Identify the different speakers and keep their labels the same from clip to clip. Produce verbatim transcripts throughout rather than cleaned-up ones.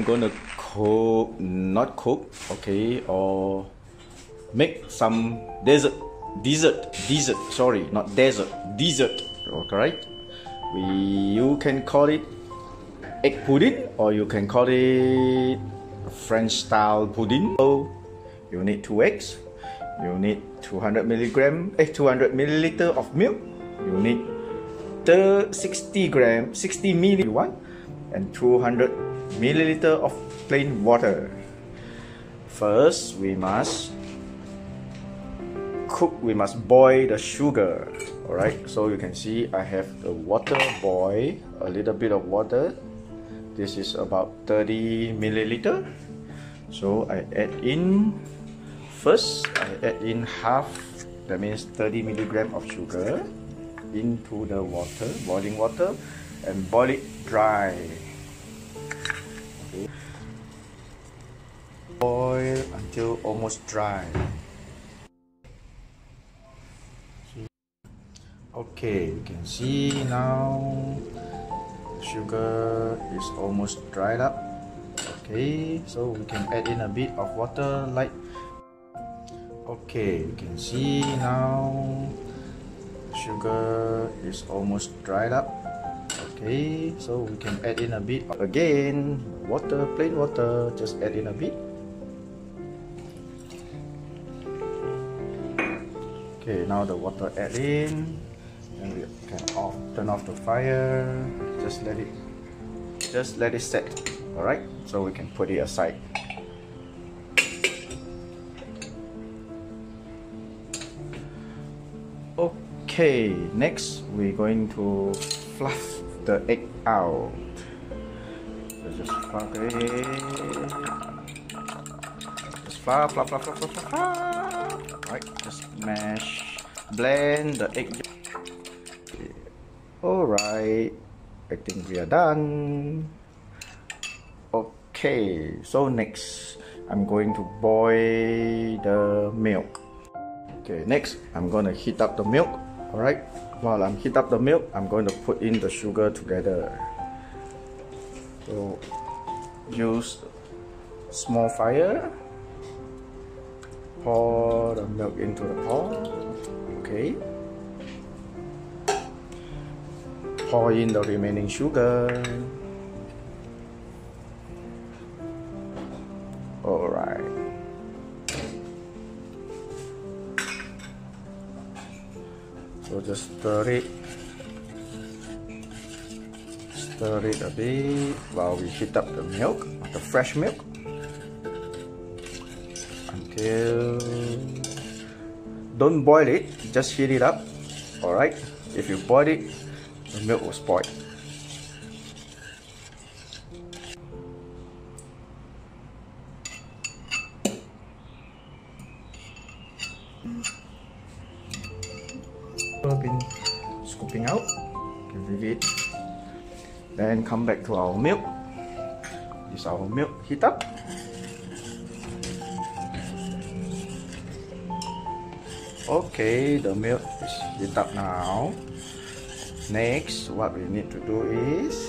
Speaker 1: I'm gonna cook, not cook, okay, or make some dessert, dessert, dessert, sorry, not desert, dessert, okay? We, you can call it egg pudding, or you can call it French style pudding. So you need two eggs, you need two hundred milligram, eh, two hundred milliliter of milk, you need sixty gram, sixty milliliter, and two hundred milliliter of plain water. First, we must cook, we must boil the sugar. Alright, so you can see I have the water boil, a little bit of water. This is about thirty milliliter. So I add in, first I add in half, that means thirty milligram of sugar into the water, boiling water, and boil it dry. Okay. Boil until almost dry. Okay, you can see now sugar is almost dried up. Okay, so we can add in a bit of water like, okay, you can see now sugar is almost dried up. Okay, so we can add in a bit of, again, water, plain water, just add in a bit. Okay, now the water add in, and we can off, turn off the fire, just let it, just let it set. Alright, so we can put it aside. Okay, next we're going to fluff the egg out. So just fluff it. Just fluff, fluff, fluff, fluff, fluff, fluff, fluff. Alright, just mash, blend the egg. Alright, I think we are done. Okay, so next I'm going to boil the milk. Okay, next I'm going to heat up the milk. Alright, while I'm heat up the milk, I'm going to put in the sugar together. So use small fire, pour the milk into the pot. Okay, pour in the remaining sugar. Alright, so just stir it, stir it a bit while we heat up the milk, the fresh milk, until, don't boil it, just heat it up. Alright, if you boil it, the milk will spoil. Been scooping out, leave it, then come back to our milk. This is our milk heat up. Okay, the milk is heat up now. Next, what we need to do is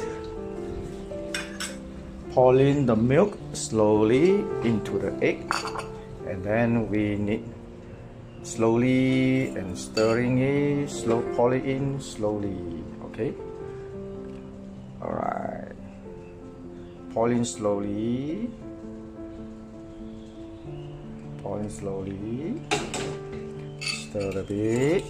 Speaker 1: pour in the milk slowly into the egg, and then we need slowly and stirring it, slow, pour it in slowly. Okay, alright, pour in slowly, pour in slowly, stir a bit.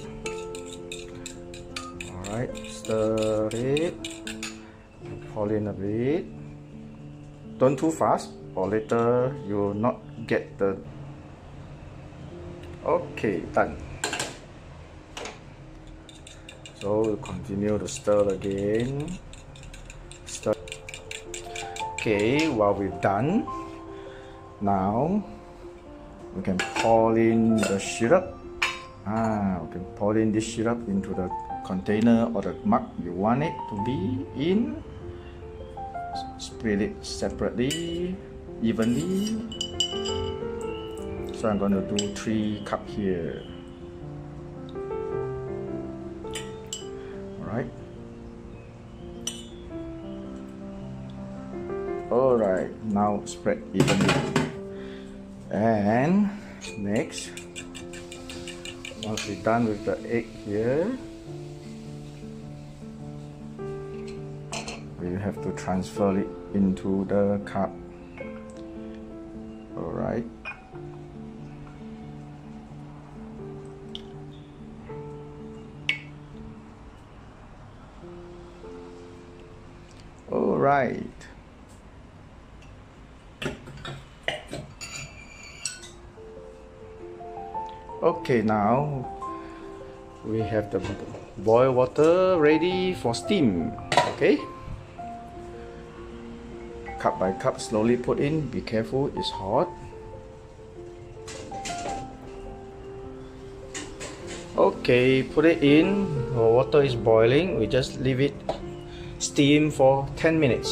Speaker 1: Alright, stir it, pour in a bit, don't too fast or later you will not get the. Okay, done. So we'll continue to stir again. Stir. Okay, while we're done, now we can pour in the syrup. Ah, we can pour in this syrup into the container or the mug you want it to be in. Spread it separately, evenly. So I'm going to do three cup here. Alright. Alright. Now spread evenly. And next, once we're done with the egg here, we have to transfer it into the cup. Alright. Alright. Okay, now we have the boiled water ready for steam. Okay. Cup by cup, slowly put in. Be careful, it's hot. Okay, put it in. The water is boiling. We just leave it steam for ten minutes.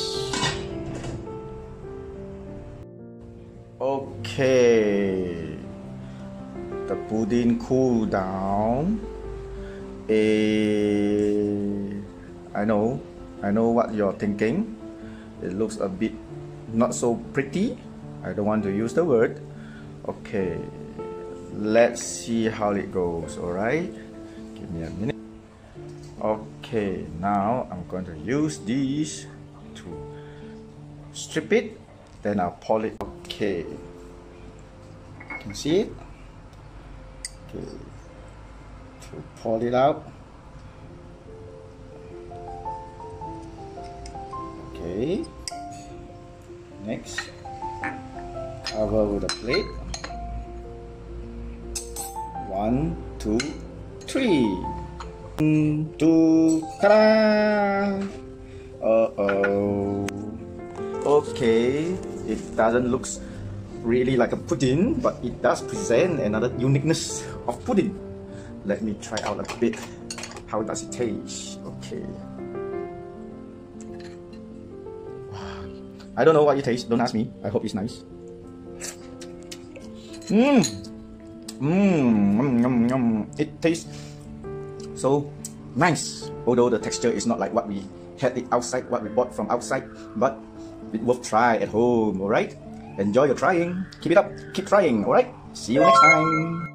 Speaker 1: Okay, the pudding cool down. Eh, I know, I know what you're thinking. It looks a bit not so pretty. I don't want to use the word. Okay, let's see how it goes. Alright, give me a minute. Okay, now I'm going to use these to strip it, then I'll polish it. Okay, you can see it. Okay, to pull it out. Okay, next, cover with a plate. One, two, three. One, two, ta-da! Uh-oh. Okay, it doesn't look really like a pudding, but it does present another uniqueness of pudding. Let me try out a bit. How does it taste? Okay. I don't know what it tastes. Don't ask me. I hope it's nice. Mmm. Mmm. Yum, yum. It tastes so nice. Although the texture is not like what we had it outside, what we bought from outside, but it worth try at home. Alright? Enjoy your trying. Keep it up. Keep trying. Alright? See you next time.